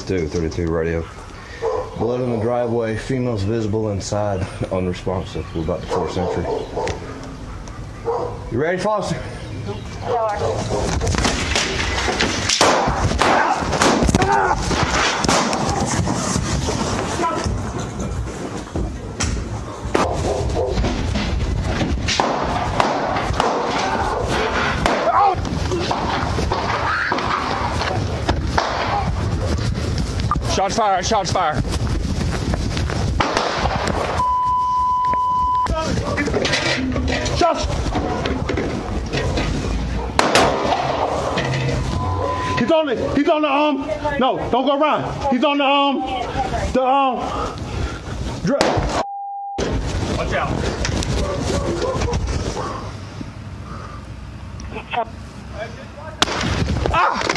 232 radio. Blood in the driveway, females visible inside, unresponsive. We're about to 4th century. You ready, Foster? Shots fired, shots fired. Shots! He's on the no, don't go around. He's on the watch out. Ah!